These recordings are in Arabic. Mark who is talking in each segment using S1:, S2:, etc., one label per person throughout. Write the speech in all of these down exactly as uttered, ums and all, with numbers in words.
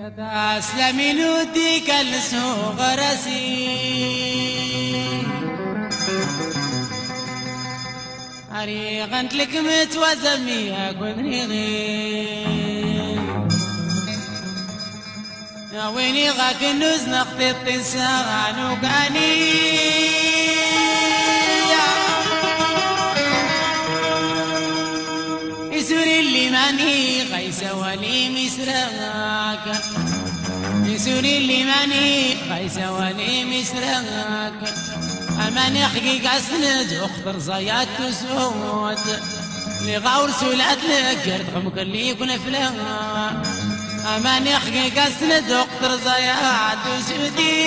S1: تسلمي لودي كالسو غرسي أريغنت لك متوزمي أكون يا ويني غاك النوز نخطي الطنسان وقاني يسوري اللي ماني غيسة ولي مسراك يسوري اللي ماني غيسة ولي مسراك أماني حقيق أسند أخضر زيات تسوت لغاور سولات لك قرد عمق اللي يكون فلان أماني حقيق أسند أخضر زيات تسوتي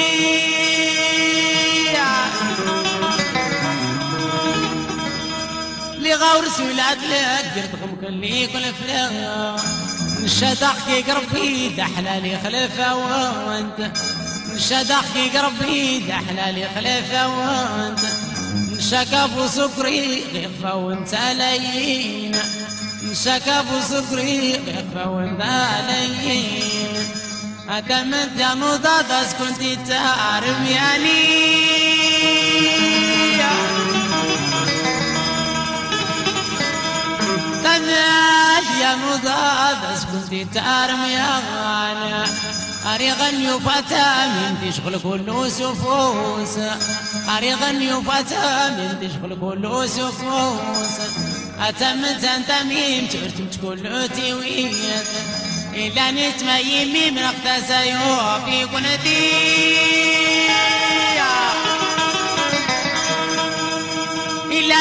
S1: لغاور سولات لك قرد عمق اللي يكون فلان نشاد حقيق ربي دحلالي خلفه وانت نشاد حقيق ربي دحلالي خلفه وانت نشاك ابو سكري غيفه وانت لين نشاك ابو سكري غيفه وانت لين اتمنى يا مضاد كنت تعرف يعني يا مضاد كنت تعرف يا غانا أريغن يفتا من تشغل كله سفوس أريغن يفتا من تشغل كله سفوس أتمت أنت مين ترتمت كله تيويت إلا نتميمي من أقتا سيوفي قنتي إلا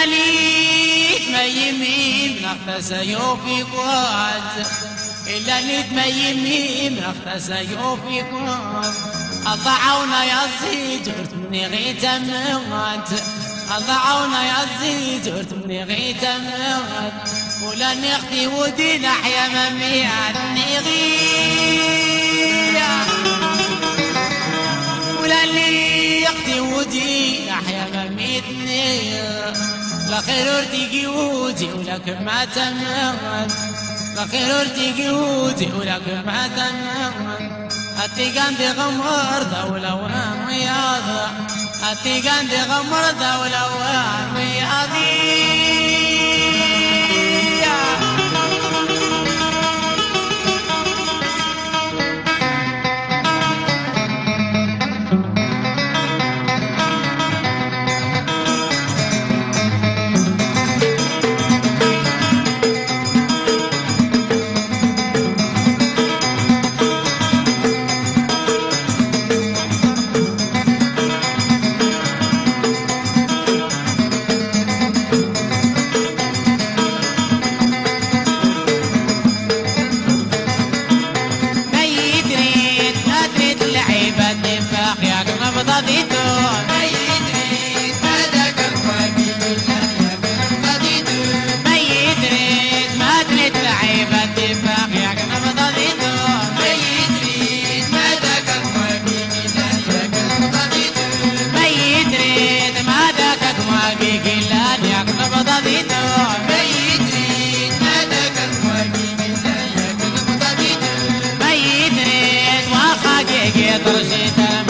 S1: نتميمي من أقتا سيوفي قوات إلا نتميمي من أخت سيوفيكم أضعونا يا زيد جرت مني غيت أمغات أضعونا يا زيد جرت مني غيت أمغات ولا نختي ودي نحيا ممي عني غيا ولا نختي ودي نحيا ممي تنير لا خير ارتقي ودي ولك ما تمغات لا خير ارتقي ودي ولك ما تمغات أتيقان دي غمر دولة وان رياضة أتيقان دي غمر دولة وان رياضي
S2: طرشيتها